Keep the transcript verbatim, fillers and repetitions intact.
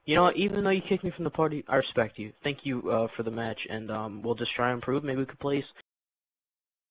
You know what, even though you kicked me from the party, I respect you. Thank you uh, for the match, and um, we'll just try and improve. Maybe we could place